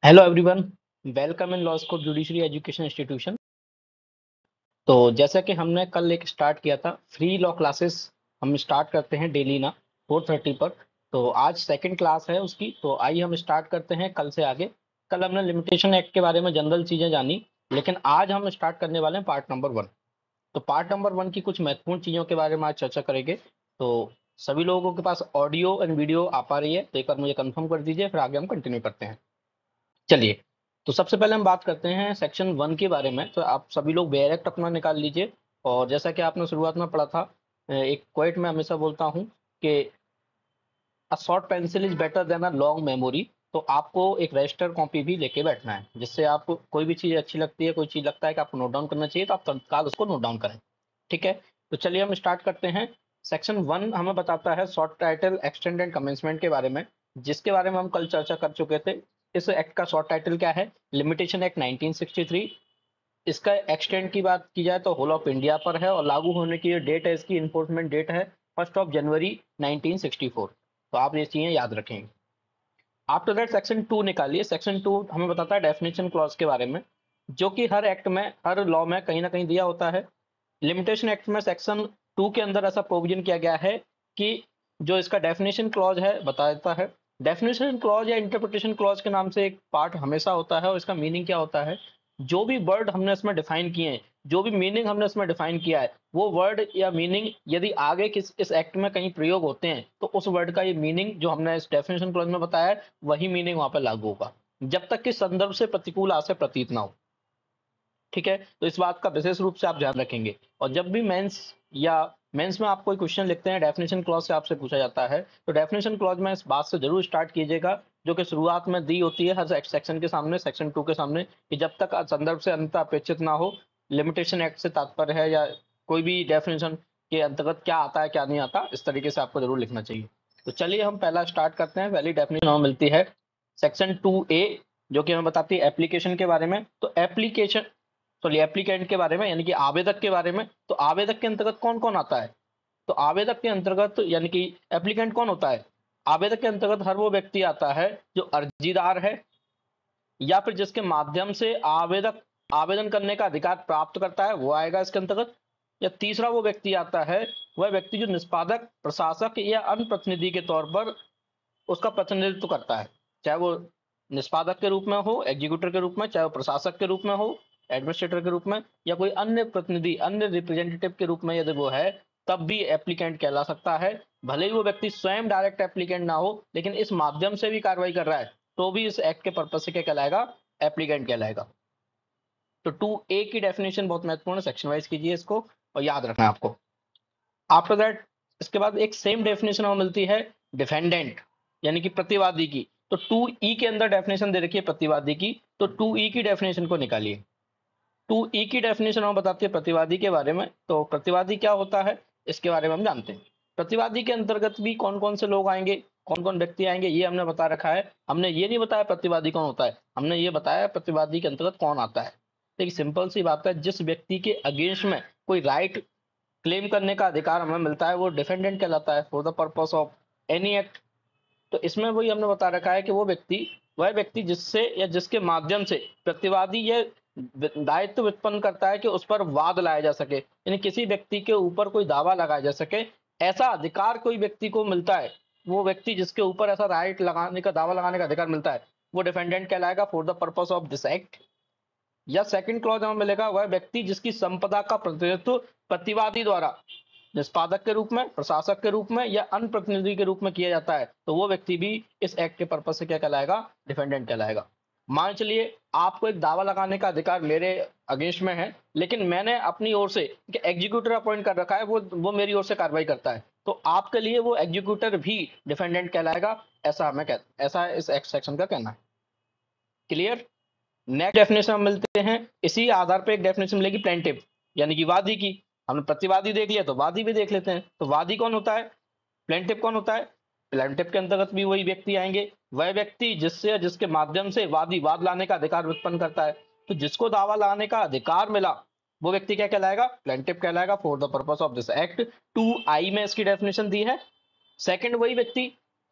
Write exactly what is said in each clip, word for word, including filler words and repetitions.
Hello everyone, welcome in law school judiciary education institution. तो जैसा कि हमने कल एक स्टार्ट किया था फ्री लॉ क्लासेस, हम स्टार्ट करते हैं डेली ना फोर थर्टी पर। तो आज सेकंड क्लास है उसकी, तो आइए हम स्टार्ट करते हैं कल से आगे। कल हमने लिमिटेशन एक्ट के बारे में जनरल चीज़ें जानी, लेकिन आज हम स्टार्ट करने वाले हैं पार्ट नंबर वन। तो पार्ट नंबर वन की कुछ महत्वपूर्ण चीज़ों के बारे में आज चर्चा करेंगे। तो सभी लोगों के पास ऑडियो एंड वीडियो आ पा रही है तो एक बार मुझे कंफर्म कर दीजिए, फिर आगे हम कंटिन्यू करते हैं। चलिए, तो सबसे पहले हम बात करते हैं सेक्शन वन के बारे में। तो आप सभी लोग बेयर एक्ट अपना निकाल लीजिए। और जैसा कि आपने शुरुआत में पढ़ा था, अ, एक क्वेट मैं हमेशा बोलता हूँ कि a short pencil is better than a long memory. तो आपको एक रजिस्टर कॉपी भी लेके बैठना है, जिससे आपको कोई भी चीज़ अच्छी लगती है, कोई चीज़ लगता है कि आपको नोट डाउन करना चाहिए, तो आप तत्काल उसको नोट डाउन करें। ठीक है, तो चलिए हम स्टार्ट करते हैं। सेक्शन वन हमें बताता है short title extend and commencement के बारे में, जिसके बारे में हम कल चर्चा कर चुके थे। इस एक्ट का शॉर्ट टाइटल क्या है? Limitation act nineteen sixty three. इसका एक्सटेंड की बात की जाए तो होल ऑफ इंडिया पर है, और लागू होने की डेट है, इसकी इन्फोर्समेंट डेट है first of January nineteen sixty four. तो आप ये चीजें याद रखेंगे। आफ्टर दैट सेक्शन टू निकालिए। सेक्शन टू हमें बताता है डेफिनेशन क्लॉज के बारे में, जो कि हर एक्ट में, हर लॉ में कहीं ना कहीं दिया होता है। लिमिटेशन एक्ट में सेक्शन टू के अंदर ऐसा प्रोविजन किया गया है कि जो इसका डेफिनेशन क्लॉज है बता देता है। डेफिनेशन क्लॉज या इंटरप्रिटेशन क्लॉज के नाम से एक पार्ट हमेशा होता है, और इसका मीनिंग क्या होता है? जो भी वर्ड हमने इसमें डिफाइन किए हैं, जो भी मीनिंग हमने इसमें डिफाइन किया है, वो वर्ड या मीनिंग यदि आगे किस इस एक्ट में कहीं प्रयोग होते हैं, तो उस वर्ड का ये मीनिंग जो हमने इस डेफिनेशन क्लॉज में बताया है, वही मीनिंग वहां पर लागू होगा, जब तक कि संदर्भ से प्रतिकूल आशय प्रतीत ना हो। ठीक है, तो इस बात का विशेष रूप से आप ध्यान रखेंगे। और जब भी मेंस या मेंस में आप कोई क्वेश्चन लिखते हैं, डेफिनेशन क्लॉज से आपसे पूछा जाता है, तो डेफिनेशन क्लॉज में इस बात से जरूर स्टार्ट कीजिएगा, जो कि शुरुआत में दी होती है हर सेक्शन के सामने, सेक्शन टू के सामने, कि जब तक संदर्भ से अंत अपेक्षित ना हो, लिमिटेशन एक्ट से तात्पर्य है, या कोई भी डेफिनेशन के अंतर्गत क्या आता है क्या नहीं आता, इस तरीके से आपको जरूर लिखना चाहिए। तो चलिए हम पहला स्टार्ट करते हैं। पहली डेफिनेशन हमें मिलती है सेक्शन टू ए, जो कि हमें बताती है एप्लीकेशन के बारे में। तो एप्लीकेशन, सॉरी एप्लीकेंट के बारे में, यानी कि आवेदक के बारे में। तो आवेदक के अंतर्गत कौन कौन आता है? तो आवेदक के अंतर्गत, यानी कि एप्लीकेंट कौन होता है? आवेदक के अंतर्गत हर वो व्यक्ति आता है जो अर्जीदार है, या फिर जिसके माध्यम से आवेदक आवेदन करने का अधिकार प्राप्त करता है, वो आएगा इसके अंतर्गत। या तीसरा वो व्यक्ति आता है, वह व्यक्ति जो निष्पादक, प्रशासक या अन्य प्रतिनिधि के तौर पर उसका प्रतिनिधित्व करता है, चाहे वो निष्पादक के रूप में हो, एग्जीक्यूटर के रूप में, चाहे वो प्रशासक के रूप में हो, एडमिनिस्ट्रेटर के रूप में, या कोई अन्य प्रतिनिधि, अन्य रिप्रेजेंटेटिव के रूप में यदि वो है, तब भी एप्लीकेंट कहला सकता है। भले ही वो व्यक्ति स्वयं डायरेक्ट एप्लीकेंट ना हो, लेकिन इस माध्यम से भी कार्रवाई कर रहा है, तो भी इस एक्ट के पर्पज से क्या कहलाएगा? एप्लीकेंट कहलाएगा। तो टू ए की डेफिनेशन बहुत महत्वपूर्ण है, सेक्शन वाइज कीजिए इसको और याद रखना है आपको। आफ्टर दैट, इसके बाद एक सेम डेफिनेशन हमें मिलती है डिफेंडेंट, यानी कि प्रतिवादी की। तो टू ई के अंदर डेफिनेशन दे रखी है प्रतिवादी की, तो टू ई की डेफिनेशन को निकालिए। टू ई की डेफिनेशन हमें बताती है प्रतिवादी के बारे में। तो प्रतिवादी क्या होता है, इसके बारे में हम जानते हैं। प्रतिवादी के अंतर्गत भी कौन कौन से लोग आएंगे, कौन कौन व्यक्ति आएंगे, ये हमने बता रखा है। हमने ये नहीं बताया प्रतिवादी कौन होता है, हमने ये बताया प्रतिवादी के अंतर्गत कौन आता है। तो एक सिंपल सी बात है, जिस व्यक्ति के अगेंस्ट में कोई राइट क्लेम करने का अधिकार हमें मिलता है, वो डिफेंडेंट कहलाता है for the purpose of any act. तो इसमें वही हमने बता रखा है कि वो व्यक्ति, वह व्यक्ति जिससे या जिसके माध्यम से प्रतिवादी ये दायित्व उत्पन्न करता है कि उस पर वाद लाया जा सके, यानी किसी व्यक्ति के ऊपर कोई दावा लगाया जा सके, ऐसा अधिकार कोई व्यक्ति को मिलता है, वो व्यक्ति जिसके ऊपर ऐसा राइट लगाने का, दावा लगाने का अधिकार मिलता है, वो डिफेंडेंट कहलाएगा for the purpose of this act. या सेकंड क्लॉज हमें मिलेगा, वह व्यक्ति जिसकी संपदा का प्रतिनिधित्व प्रतिवादी द्वारा निष्पादक के रूप में, प्रशासक के रूप में या अन्य प्रतिनिधि के रूप में किया जाता है, तो वो व्यक्ति भी इस एक्ट के पर्पज से क्या कहलाएगा? डिफेंडेंट कहलाएगा। मान चलिए आपको एक दावा लगाने का अधिकार मेरे अगेंस्ट में है, लेकिन मैंने अपनी ओर से एग्जीक्यूटर अपॉइंट कर रखा है, वो वो मेरी ओर से कार्रवाई करता है, तो आपके लिए वो एग्जीक्यूटर भी डिफेंडेंट कहलाएगा। ऐसा हमें कह ऐसा इस एक्ट सेक्शन का कहना है। क्लियर? नेक्स्ट डेफिनेशन हम मिलते हैं, इसी आधार पे एक डेफिनेशन मिलेगी प्लेंटिव, यानी कि वादी की। हमने प्रतिवादी देख लिया, तो वादी भी देख लेते हैं। तो वादी कौन होता है, प्लेंटिव कौन होता है? प्लेंटिव के अंतर्गत भी वही व्यक्ति आएंगे, वह व्यक्ति जिससे, जिसके माध्यम से वादी वाद लाने का अधिकार उत्पन्न करता है। तो जिसको दावा लाने का अधिकार मिला, वो व्यक्ति क्या कहलाएगा? प्लेंटिव कहलाएगा for the purpose of this act. Two I में इसकी डेफिनेशन दी है। सेकंड, वही व्यक्ति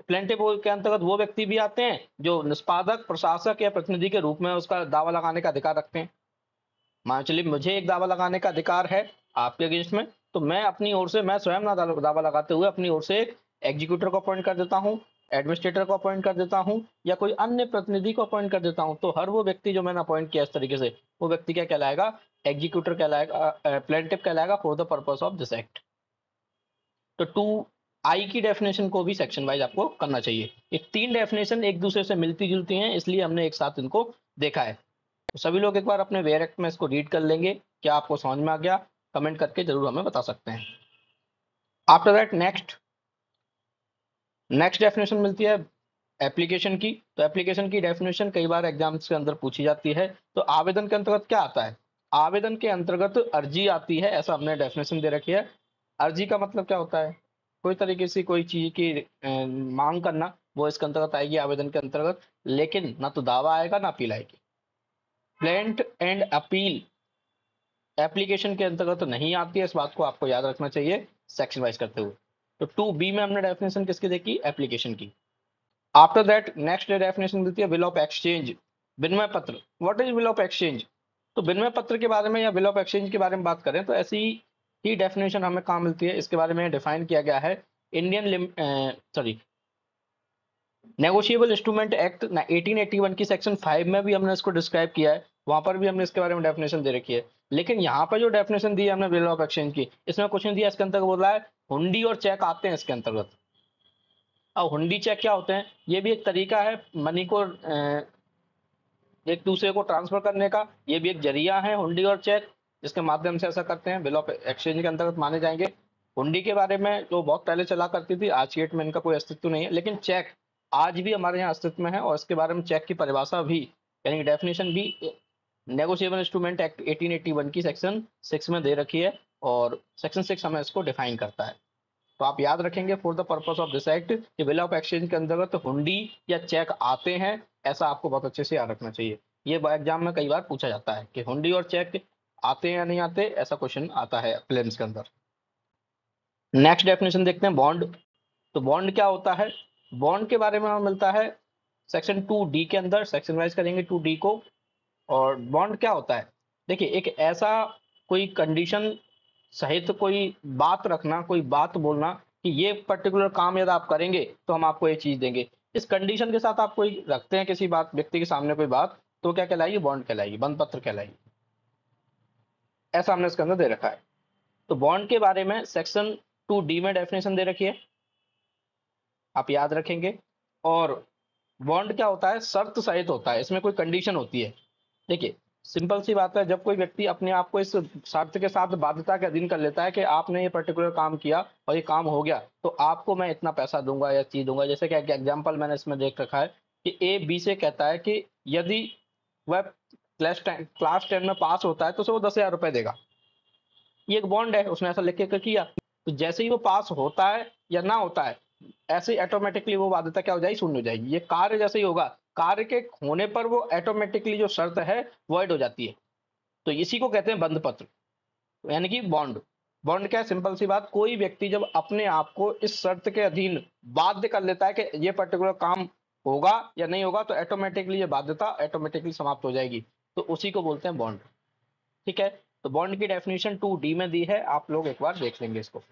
प्लेंटिव के अंतर्गत वो व्यक्ति भी आते हैं जो निष्पादक, प्रशासक या प्रतिनिधि के रूप में उसका दावा लगाने का अधिकार रखते हैं। मान चलिए मुझे एक दावा लगाने का अधिकार है आपके अगेंस्ट में, तो मैं अपनी ओर से, मैं स्वयं ना दावा लगाते हुए अपनी ओर से एक एग्जीक्यूटर को अपॉइंट कर देता हूँ, एडमिनिस्ट्रेटर को अपॉइंट कर देता हूँ, या कोई अन्य प्रतिनिधि को अपॉइंट कर देता हूँ। तो हर वो व्यक्ति जो मैंने अपॉइंट किया इस तरीके से, वो व्यक्ति क्या कहलाएगा? एग्जीक्यूटर कहलाएगा, प्लेंटिव कहलाएगा for the purpose of this act. तो टू आई की डेफिनेशन को भी सेक्शन वाइज आपको करना चाहिए। ये तीन डेफिनेशन एक दूसरे से मिलती जुलती हैं, इसलिए हमने एक साथ इनको देखा है। तो सभी लोग एक बार अपने वेयर एक्ट में इसको रीड कर लेंगे। क्या आपको समझ में आ गया? कमेंट करके जरूर हमें बता सकते हैं। After that next next definition मिलती है एप्लीकेशन की। तो एप्लीकेशन की डेफिनेशन कई बार एग्जाम्स के अंदर पूछी जाती है। तो आवेदन के अंतर्गत क्या आता है? आवेदन के अंतर्गत अर्जी आती है, ऐसा हमने डेफिनेशन दे रखी है। अर्जी का मतलब क्या होता है? कोई तरीके से कोई चीज की अ, मांग करना, वो इसके अंतर्गत आएगी आवेदन के अंतर्गत। लेकिन ना तो दावा आएगा ना अपील आएगी। प्लेंट एंड अपील एप्लीकेशन के अंतर्गत तो नहीं आती है, इस बात को आपको याद रखना चाहिए सेक्शन वाइज करते हुए। तो टू बी में हमने डेफिनेशन किसकी देखी? एप्लीकेशन की। आफ्टर दैट नेक्स्ट डेफिनेशन मिलती है विल ऑफ एक्सचेंज, विनिमय पत्र। What is bill of exchange? तो विनिमय पत्र के बारे में या विल ऑफ एक्सचेंज के बारे में बात करें तो ऐसी ही डेफिनेशन हमें कहाँ मिलती है? इसके बारे में डिफाइन किया गया है Indian sorry negotiable instrument act eighteen eighty one की सेक्शन फाइव में भी हमने इसको डिस्क्राइब किया है, वहां पर भी हमने इसके बारे में डेफिनेशन दे रखी है। लेकिन यहाँ पर जो डेफिनेशन दी है हमने बिल ऑफ एक्सचेंज की, इसमें कुछ नहीं दिया। इसके अंतर्गत बोल रहा है हुंडी और चेक आते हैं इसके अंतर्गत। अब हुंडी चेक क्या होते हैं? ये भी एक तरीका है मनी को अ, एक दूसरे को ट्रांसफर करने का, ये भी एक जरिया है हुंडी और चेक, जिसके माध्यम से ऐसा करते हैं, बिल ऑफ एक्सचेंज के अंतर्गत माने जाएंगे। हुंडी के बारे में जो बहुत पहले चला करती थी, आज की डेट में इनका कोई अस्तित्व नहीं है। लेकिन चेक आज भी हमारे यहाँ अस्तित्व में है, और इसके बारे में चेक की परिभाषा भी यानी डेफिनेशन भी negotiable instrument act eighteen eighty one की सेक्शन सिक्स में दे रखी है, और सेक्शन सिक्स हमें इसको डिफाइन करता है। तो आप याद रखेंगे for the purpose of this act कि बिल ऑफ एक्सचेंज के अंतर्गत हुंडी या चेक आते हैं, ऐसा आपको बहुत अच्छे से याद रखना चाहिए। ये एग्जाम में कई बार पूछा जाता है कि हुंडी और चेक आते हैं या नहीं आते, ऐसा क्वेश्चन आता है प्रीलिम्स के अंदर। नेक्स्ट डेफिनेशन देखते हैं बॉन्ड। तो बॉन्ड क्या होता है? बॉन्ड के बारे में हमें मिलता है सेक्शन टू डी के अंदर, सेक्शन वाइज करेंगे टू डी को। और बॉन्ड क्या होता है? देखिए, एक ऐसा कोई कंडीशन सहित कोई बात रखना, कोई बात बोलना कि ये पर्टिकुलर काम यदि आप करेंगे तो हम आपको ये चीज देंगे। इस कंडीशन के साथ आप कोई रखते हैं किसी बात व्यक्ति के सामने कोई बात, तो क्या कहलाएगी? बॉन्ड कहलाएगी, बंद पत्र कहलाएगी। ऐसा हमने इसके अंदर दे रखा है। तो बॉन्ड के बारे में सेक्शन टू डी में डेफिनेशन दे रखी है, आप याद रखेंगे। और बॉन्ड क्या होता है? शर्त सहित होता है, इसमें कोई कंडीशन होती है। देखिए, सिंपल सी बात है, जब कोई व्यक्ति अपने आप को इस शर्त के साथ बाध्यता के अधीन कर लेता है कि आपने ये पर्टिकुलर काम किया और ये काम हो गया तो आपको मैं इतना पैसा दूंगा या चीज दूंगा। जैसे कि एग्जांपल मैंने इसमें देख रखा है कि ए बी से कहता है कि यदि वह क्लास टेन क्लास टेन में पास होता है तो उसे वो दस हजार रुपए देगा। ये एक बॉन्ड है, उसने ऐसा लिख के किया। तो जैसे ही वो पास होता है या ना होता है, ऐसे ऑटोमेटिकली वो बाध्यता क्या हो जाएगी? शून्य हो जाएगी। ये कार्य जैसे ही होगा, कार्य के होने पर वो ऑटोमेटिकली जो शर्त है वॉइड हो जाती है। तो इसी को कहते हैं बंद पत्र, यानी कि बॉन्ड। बॉन्ड क्या है? सिंपल सी बात, कोई व्यक्ति जब अपने आप को इस शर्त के अधीन बाध्य कर लेता है कि ये पर्टिकुलर काम होगा या नहीं होगा, तो ऑटोमेटिकली ये बाध्यता ऑटोमेटिकली समाप्त हो जाएगी। तो उसी को बोलते हैं बॉन्ड। ठीक है, तो बॉन्ड की डेफिनेशन टू डी में दी है, आप लोग एक बार देख लेंगे इसको।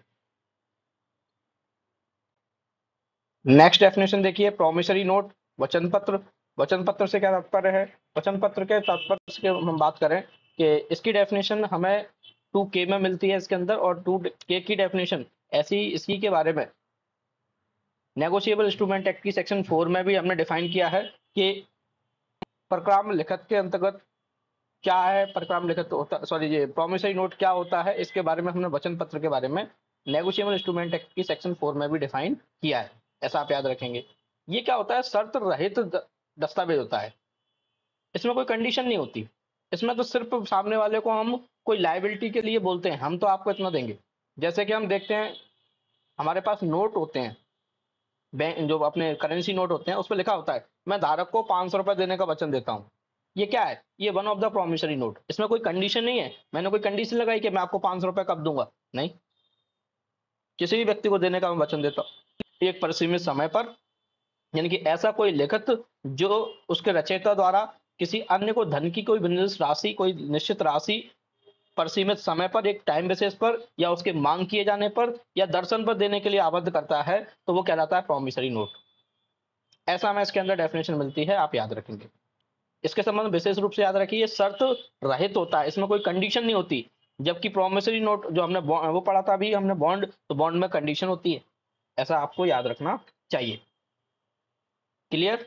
नेक्स्ट डेफिनेशन देखिए, प्रोमिसरी नोट, वचन पत्र। वचन पत्र से क्या तात्पर्य है? वचन पत्र के तात्पर्य से हम बात करें कि इसकी डेफिनेशन हमें टू के में मिलती है इसके अंदर, और टू के की डेफिनेशन ऐसी इसी के बारे में नेगोशिएबल इंस्ट्रूमेंट एक्ट की सेक्शन फोर में भी हमने डिफाइन किया है कि प्रक्राम लिखत के अंतर्गत क्या है। प्रक्राम लिखत होता सॉरी ये प्रोमिसरी नोट क्या होता है, इसके बारे में हमने वचन पत्र के बारे में नेगोशिएबल इंस्ट्रूमेंट एक्ट की सेक्शन फोर में भी डिफाइन किया है, ऐसा आप याद रखेंगे। ये क्या होता है? शर्त रहित दस्तावेज होता है, इसमें कोई कंडीशन नहीं होती। इसमें तो सिर्फ सामने वाले को हम कोई लाइबिलिटी के लिए बोलते हैं, हम तो आपको इतना देंगे। जैसे कि हम देखते हैं हमारे पास नोट होते हैं, बैंक जो अपने करेंसी नोट होते हैं, उस पर लिखा होता है मैं धारक को पांच सौ रुपए देने का वचन देता हूँ। ये क्या है? ये one of the promissory note. इसमें कोई कंडीशन नहीं है, मैंने कोई कंडीशन लगाई कि मैं आपको पांच सौ रुपए कब दूंगा, नहीं। किसी भी व्यक्ति को देने का मैं वचन देता हूँ एक परिसीमित समय पर, यानी कि ऐसा कोई लिखित जो उसके रचयिता द्वारा किसी अन्य को धन की कोई निश्चित राशि कोई निश्चित राशि पर सीमित समय पर एक टाइम बेसिस पर या उसके मांग किए जाने पर या दर्शन पर देने के लिए आबद्ध करता है तो वो कहलाता है प्रॉमिसरी नोट। ऐसा हमें इसके अंदर डेफिनेशन मिलती है, आप याद रखेंगे। इसके संबंध में विशेष रूप से याद रखिए, शर्त रहित होता है, इसमें कोई कंडीशन नहीं होती। जबकि प्रॉमिसरी नोट जो हमने वो पढ़ा था अभी हमने बॉन्ड, तो बॉन्ड में कंडीशन होती है। ऐसा आपको याद रखना चाहिए। क्लियर?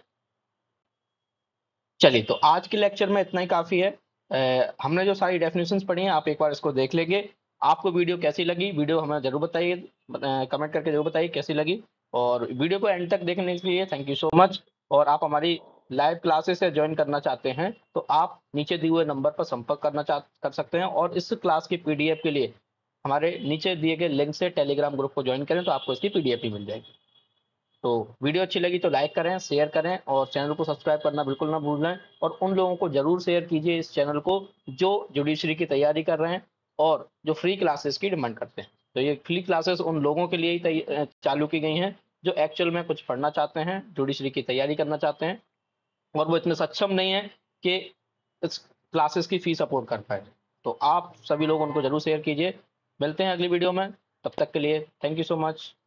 चलिए, तो आज के लेक्चर में इतना ही काफी है। आ, हमने जो सारी डेफिनेशंस पढ़ी हैं आप एक बार इसको देख लेंगे। आपको वीडियो कैसी लगी, वीडियो हमें जरूर बताइए, कमेंट करके जरूर बताइए कैसी लगी। और वीडियो को एंड तक देखने के लिए थैंक यू सो मच। और आप हमारी लाइव क्लासेस से ज्वाइन करना चाहते हैं तो आप नीचे दिए हुए नंबर पर संपर्क करना चाह कर सकते हैं, और इस क्लास की पीडीएफ के लिए हमारे नीचे दिए गए लिंक से टेलीग्राम ग्रुप को ज्वाइन करें तो आपको इसकी पीडीएफ भी मिल जाएगी। तो वीडियो अच्छी लगी तो लाइक करें, शेयर करें और चैनल को सब्सक्राइब करना बिल्कुल ना भूलें। और उन लोगों को जरूर शेयर कीजिए इस चैनल को जो जुडिशरी की तैयारी कर रहे हैं और जो फ्री क्लासेस की डिमांड करते हैं। तो ये फ्री क्लासेस उन लोगों के लिए ही तै- चालू की गई हैं जो एक्चुअल में कुछ पढ़ना चाहते हैं, जुडिशरी की तैयारी करना चाहते हैं और वो इतने सक्षम नहीं है कि इस क्लासेस की फीस अफोर्ड कर पाए। तो आप सभी लोग उनको जरूर शेयर कीजिए। मिलते हैं अगली वीडियो में, तब तक के लिए थैंक यू सो मच।